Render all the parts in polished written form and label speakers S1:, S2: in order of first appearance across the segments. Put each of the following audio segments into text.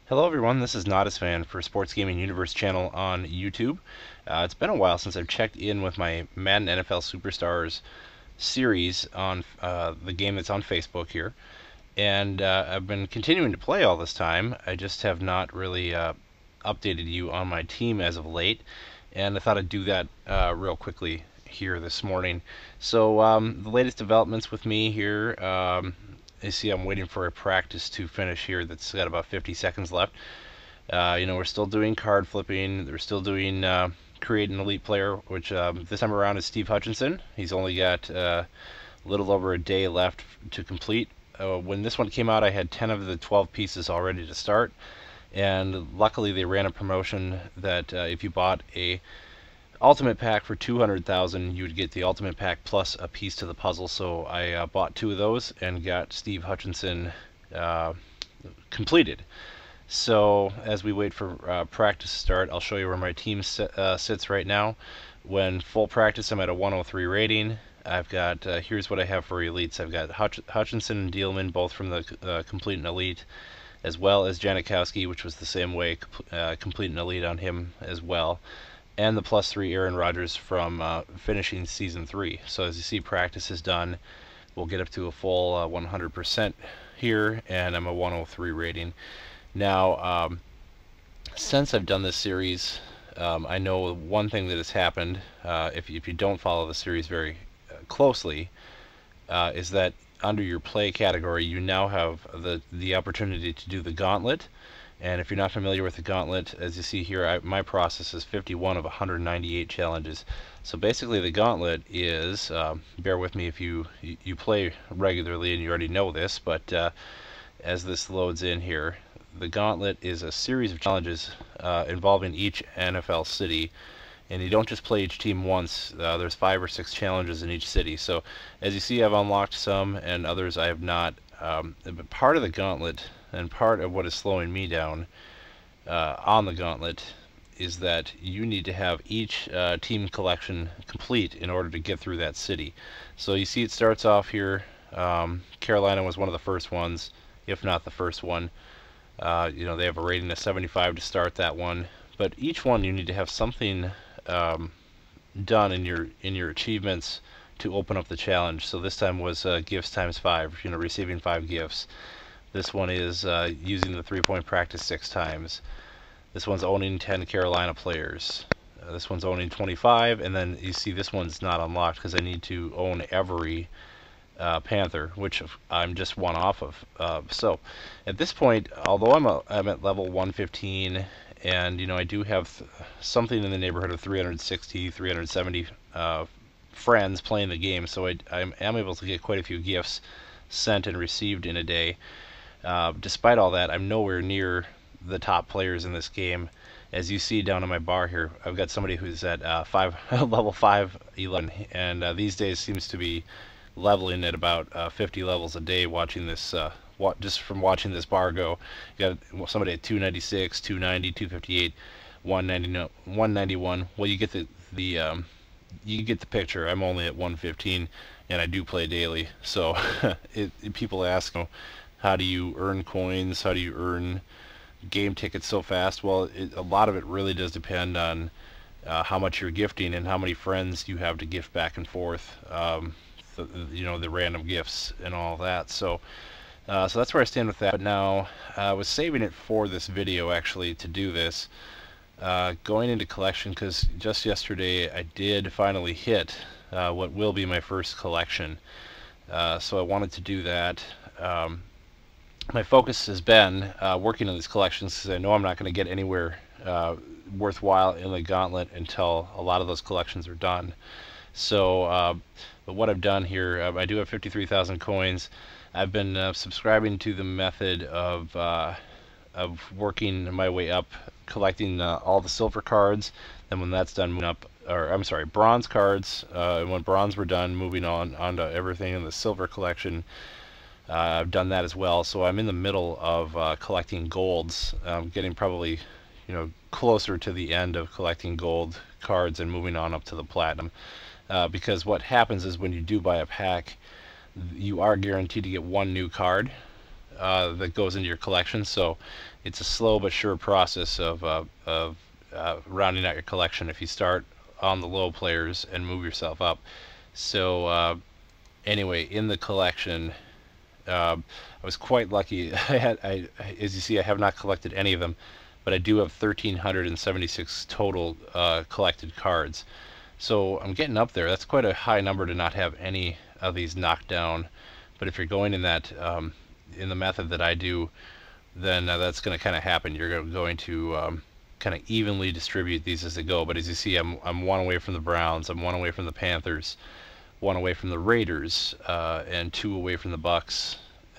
S1: Hello everyone, this is Nadasfan for Sports Gaming Universe channel on YouTube. It's been a while since I've checked in with my Madden NFL Superstars series on the game that's on Facebook here. And I've been continuing to play all this time. I just have not really updated you on my team as of late. And I thought I'd do that real quickly here this morning. So the latest developments with me here, you see I'm waiting for a practice to finish here that's got about 50 seconds left. We're still doing card flipping. We're still doing create an elite player, which this time around is Steve Hutchinson. He's only got a little over a day left to complete. When this one came out, I had 10 of the 12 pieces all ready to start. And luckily they ran a promotion that if you bought a ultimate pack for 200,000, you would get the ultimate pack plus a piece to the puzzle. So I bought 2 of those and got Steve Hutchinson completed. So as we wait for practice to start, I'll show you where my team sits right now. When full practice, I'm at a 103 rating. I've got here's what I have for elites. I've got Hutchinson and Dealman, both from the complete and elite, as well as Janikowski, which was the same way, complete and elite on him as well, and the +3 Aaron Rodgers from finishing season 3. So as you see, practice is done. We'll get up to a full 100% here, and I'm a 103 rating. Now, since I've done this series, I know one thing that has happened, if you don't follow the series very closely, is that under your play category, you now have the opportunity to do the gauntlet. And if you're not familiar with the gauntlet, as you see here, my process is 51 of 198 challenges. So basically the gauntlet is, bear with me if you play regularly and you already know this, but as this loads in here, the gauntlet is a series of challenges involving each NFL city. And you don't just play each team once, there's 5 or 6 challenges in each city. So as you see, I've unlocked some and others I have not. But part of the gauntlet and part of what is slowing me down on the gauntlet is that you need to have each team collection complete in order to get through that city. So you see it starts off here, Carolina was one of the first ones, if not the first one. They have a rating of 75 to start that one. But each one you need to have something done in your achievements to open up the challenge. So this time was gifts times 5, receiving 5 gifts. This one is using the 3-point practice 6 times. This one's owning 10 Carolina players. This one's owning 25, and then you see this one's not unlocked because I need to own every Panther, which I'm just one off of. So at this point, although I'm at level 115, and I do have something in the neighborhood of 360, 370 friends playing the game, so I am able to get quite a few gifts sent and received in a day. Despite all that, I'm nowhere near the top players in this game. As you see down on my bar here, I've got somebody who's at level 511, and these days seems to be leveling at about 50 levels a day. Watching this, just from watching this bar go, you got somebody at 296, 290, 258, 191. Well, you get you get the picture. I'm only at 115, and I do play daily. So people ask, how do you earn coins? How do you earn game tickets so fast? Well, a lot of it really does depend on how much you're gifting and how many friends you have to gift back and forth. The random gifts and all that. So that's where I stand with that. But now I was saving it for this video actually to do this. Going into collection, because just yesterday I did finally hit what will be my first collection. So I wanted to do that. My focus has been working on these collections because I know I'm not going to get anywhere worthwhile in the gauntlet until a lot of those collections are done. So but what I've done here, I do have 53,000 coins. I've been subscribing to the method of working my way up, collecting all the silver cards. Then when that's done, moving up, or I'm sorry, bronze cards. And when bronze were done, moving onto everything in the silver collection. I've done that as well. So I'm in the middle of collecting golds, getting probably closer to the end of collecting gold cards and moving on up to the platinum. Because what happens is when you do buy a pack, you are guaranteed to get 1 new card that goes into your collection. So it's a slow but sure process of rounding out your collection if you start on the low players and move yourself up. So anyway, in the collection, I was quite lucky. As you see, I have not collected any of them, but I do have 1,376 total collected cards. So I'm getting up there. That's quite a high number to not have any of these knocked down. But if you're going in that in the method that I do, then that's going to kind of happen. You're going to kind of evenly distribute these as they go. But as you see, I'm one away from the Browns, I'm one away from the Panthers, one away from the Raiders, and two away from the Bucks,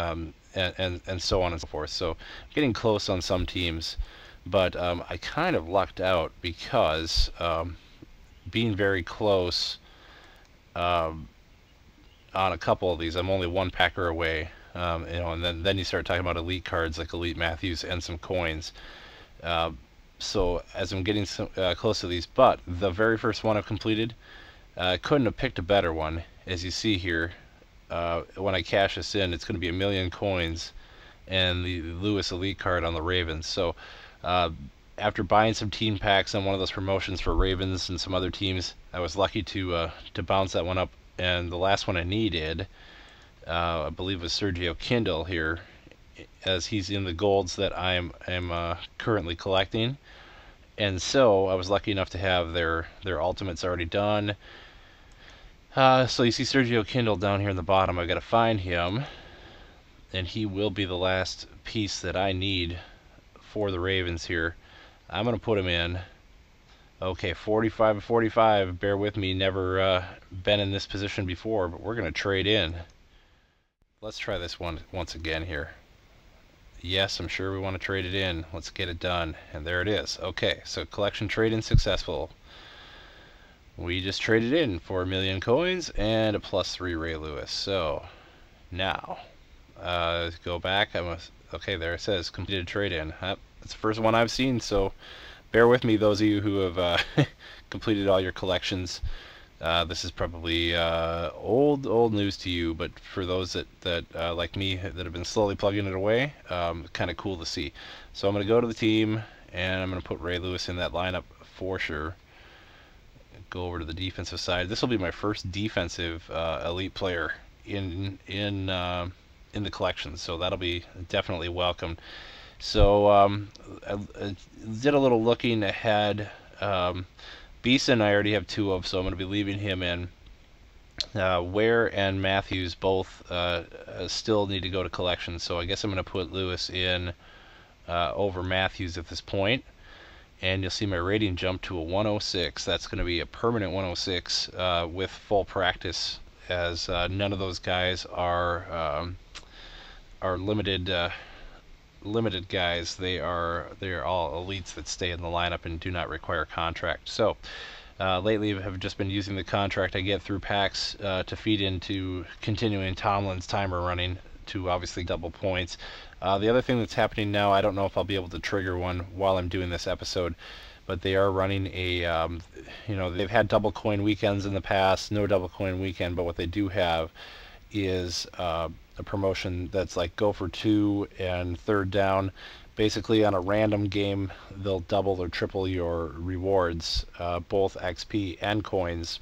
S1: and so on and so forth. So getting close on some teams, but I kind of lucked out because being very close on a couple of these, I'm only one Packer away. And then you start talking about elite cards like Elite Matthews and some coins. So as I'm getting close to these, but the very first one I've completed, couldn't have picked a better one. As you see here, when I cash this in, it's going to be 1,000,000 coins and the Lewis Elite card on the Ravens. So after buying some team packs on one of those promotions for Ravens and some other teams, I was lucky to bounce that one up. And the last one I needed, I believe, was Sergio Kindle here, as he's in the golds that I'm currently collecting. And so I was lucky enough to have their ultimates already done. So you see Sergio Kindle down here in the bottom. I've got to find him, and he will be the last piece that I need for the Ravens here. I'm going to put him in. Okay, 45 of 45. Bear with me, never been in this position before, but we're going to trade in. Let's try this one once again here. Yes, I'm sure we want to trade it in. Let's get it done. And there it is. Okay, so collection trade-in successful. We just traded in for 1,000,000 coins and a +3 Ray Lewis. So now, go back. Okay, there it says completed trade-in. That's the first one I've seen, so bear with me, those of you who have completed all your collections. This is probably old news to you, but for those that like me, that have been slowly plugging it away, kind of cool to see. So I'm going to go to the team, and I'm going to put Ray Lewis in that lineup for sure. Go over to the defensive side. This will be my first defensive elite player in the collection, so that'll be definitely welcome. So I did a little looking ahead. Beeson I already have two of, so I'm going to be leaving him in. Ware and Matthews both still need to go to collection, so I guess I'm going to put Lewis in over Matthews at this point. And you'll see my rating jump to a 106. That's going to be a permanent 106 with full practice, as none of those guys are limited guys. They are all elites that stay in the lineup and do not require contract. So lately I have just been using the contract I get through packs to feed into continuing Tomlin's timer running to obviously double points. The other thing that's happening now, I don't know if I'll be able to trigger one while I'm doing this episode, but they are running a, they've had double coin weekends in the past, no double coin weekend, but what they do have is a promotion that's like go for 2 and third down. Basically on a random game, they'll double or triple your rewards, both XP and coins.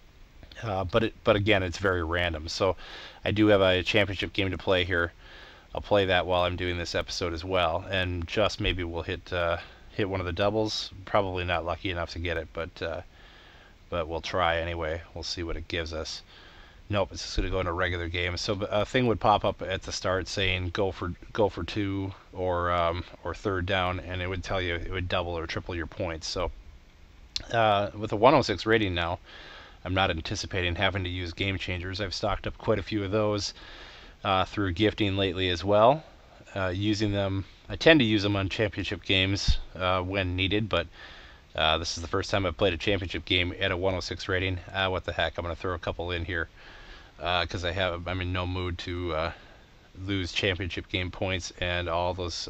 S1: But again, it's very random. So I do have a championship game to play here. I'll play that while I'm doing this episode as well, and just maybe we'll hit one of the doubles. Probably not lucky enough to get it, but we'll try anyway. We'll see what it gives us. Nope, it's just going to go into a regular game. So a thing would pop up at the start saying go for 2 or third down, and it would tell you it would double or triple your points. So with a 106 rating now, I'm not anticipating having to use game changers. I've stocked up quite a few of those through gifting lately as well. Using them, I tend to use them on championship games when needed, but this is the first time I've played a championship game at a 106 rating. What the heck, I'm going to throw a couple in here because I'm in no mood to lose championship game points and all those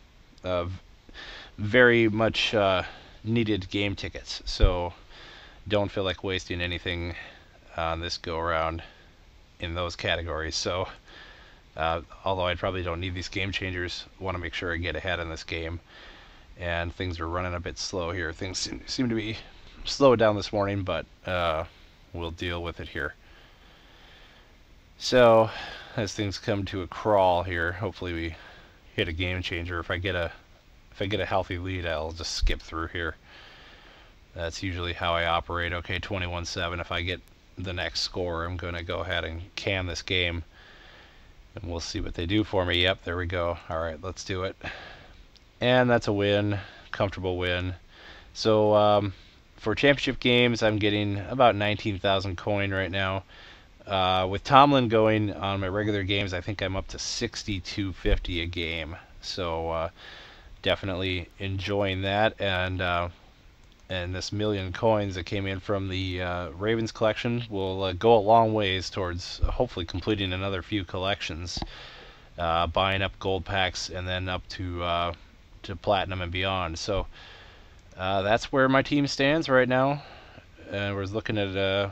S1: very much needed game tickets. So don't feel like wasting anything on this go around in those categories. So Although I probably don't need these game changers. Want to make sure I get ahead in this game. And things are running a bit slow here. Things seem to be slowed down this morning, but we'll deal with it here. So as things come to a crawl here, hopefully we hit a game changer. If I get a healthy lead, I'll just skip through here. That's usually how I operate. Okay, 21-7. If I get the next score, I'm going to go ahead and can this game. And we'll see what they do for me. Yep, there we go. All right, let's do it. And that's a win. Comfortable win. So for championship games, I'm getting about 19,000 coin right now. With Tomlin going on my regular games, I think I'm up to 6,250 a game. So definitely enjoying that. And this million coins that came in from the Ravens collection will go a long ways towards hopefully completing another few collections, buying up gold packs and then up to platinum and beyond. So that's where my team stands right now. We're looking at a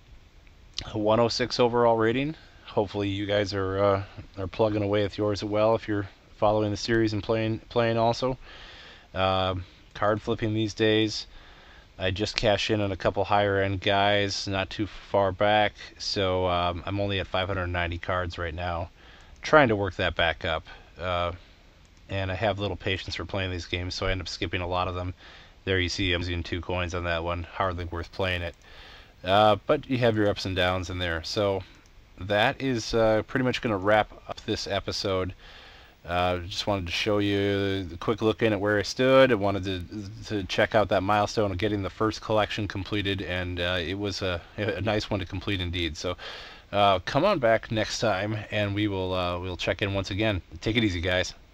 S1: 106 overall rating. Hopefully you guys are plugging away with yours as well if you're following the series and playing also. Card flipping these days. I just cashed in on a couple higher end guys not too far back, so I'm only at 590 cards right now, trying to work that back up. And I have little patience for playing these games, so I end up skipping a lot of them. There you see I'm using 2 coins on that one, hardly worth playing it. But you have your ups and downs in there. So that is pretty much going to wrap up this episode. Just wanted to show you a quick look in at where I stood. I wanted to check out that milestone of getting the first collection completed, and it was a nice one to complete indeed. So come on back next time, and we'll check in once again. Take it easy, guys.